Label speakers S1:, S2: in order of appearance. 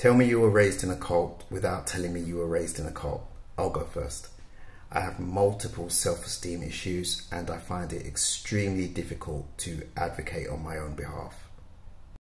S1: Tell me you were raised in a cult without telling me you were raised in a cult. I'll go first. I have multiple self-esteem issues and I find it extremely difficult to advocate on my own behalf.